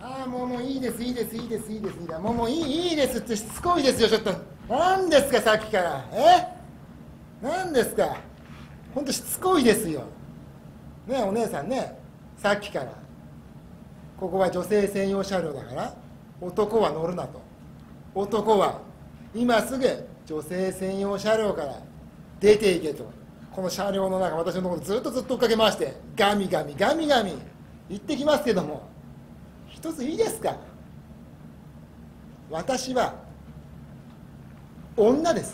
ああ、もういいです、いいです、いいです、いいです、いいです、もういいですって、しつこいですよ、ちょっと。何ですか、さっきから。何ですか。ほんとしつこいですよ。ねえ、お姉さんね、さっきから。ここは女性専用車両だから、男は乗るなと。男は、今すぐ女性専用車両から出ていけと。この車両の中、私のところずっと追っかけ回して、ガミガミ、ガミガミ、言ってきますけども、一ついいですか。私は女です。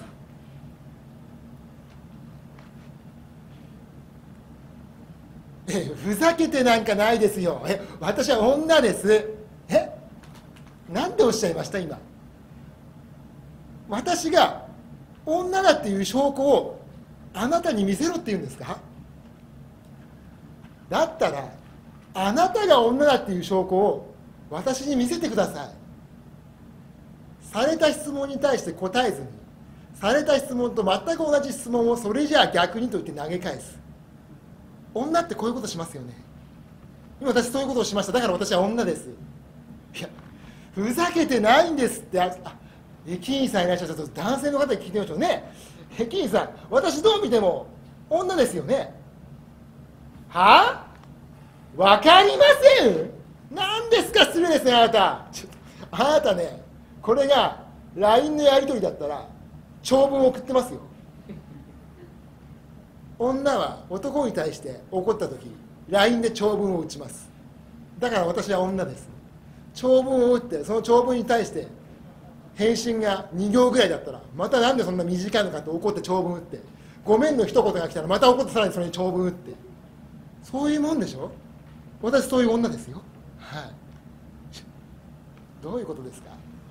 ふざけてなんかないですよ。私は女です。なんでおっしゃいました今。私が女だっていう証拠をあなたに見せろって言うんですか。だったらあなたが女だっていう証拠を私に見せてください。された質問に対して答えずに、された質問と全く同じ質問をそれじゃあ逆にと言って投げ返す。女ってこういうことしますよね。今私そういうことをしました。だから私は女です。いや、ふざけてないんですって。駅員さんいらっしゃる。ちょっと男性の方に聞いてみましょうね。駅員さん、私どう見ても女ですよね。はあ、わかりません。何ですか、失礼ですね、あなた。あなたね、これが LINE のやり取りだったら長文を送ってますよ。女は男に対して怒った時 LINE で長文を打ちます。だから私は女です。長文を打って、その長文に対して返信が2行ぐらいだったら、またなんでそんな短いのかって怒って長文打って、ごめんの一言が来たらまた怒ってさらにそれに長文打って、そういうもんでしょ。私そういう女ですよ。はい。どういうことですか。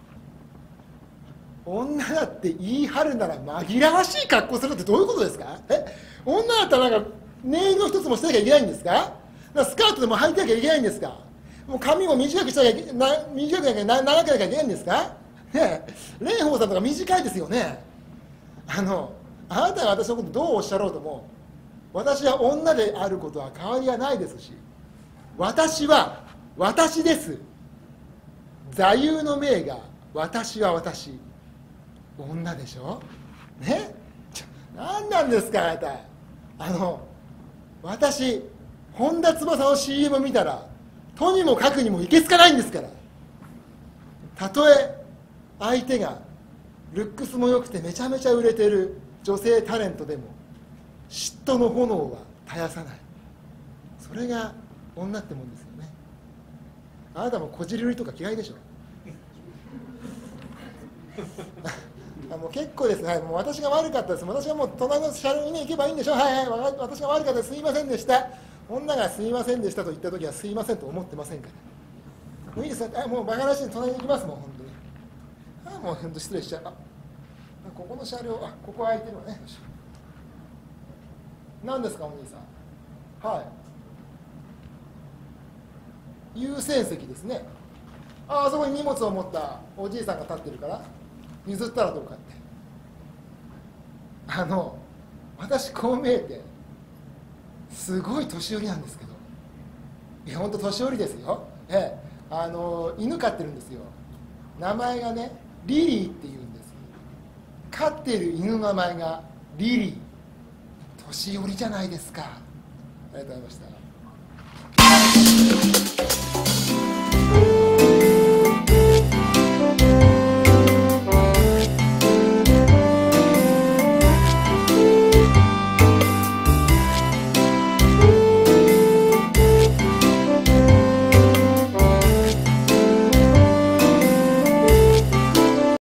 女だって言い張るなら紛らわしい格好するってどういうことですか。女だったらなんかネイルの一つもしなきゃいけないんですか。だからスカートでも履いてなきゃいけないんですか。もう髪も短くしなきゃ短くなきゃ長くなきゃいけないんですか。ねえ、蓮舫さんとか短いですよね。あなたが私のことどうおっしゃろうとも、私は女であることは変わりはないですし、私は私です。座右の銘が私は私。女でしょね。何なんですか、あなた。私本田翼の CM 見たらとにもかくにもいけつかないんですから。たとえ相手がルックスも良くてめちゃめちゃ売れてる女性タレントでも嫉妬の炎は絶やさない。それが女ってもんですよね。あなたもこじるりとか嫌いでしょ。もう結構です。はい、もう私が悪かったです。私はもう隣の車両に、行けばいいんでしょ。はいはい、私が悪かったです。すいませんでした。女がすいませんでしたと言った時はすいませんと思ってませんから。もういいです。もうバカらしい隣に行きます。もう本当に。もう本当失礼しちゃう。ここの車両、ここ空いてるわね。何ですか、お兄さん。はい。優先席ですね。あそこに荷物を持ったおじいさんが立ってるから譲ったらどうかって。私こう見えてすごい年寄りなんですけど、いや本当年寄りですよ。犬飼ってるんですよ。名前がねリリーっていうんです。飼ってる犬の名前がリリー。年寄りじゃないですか。ありがとうございました。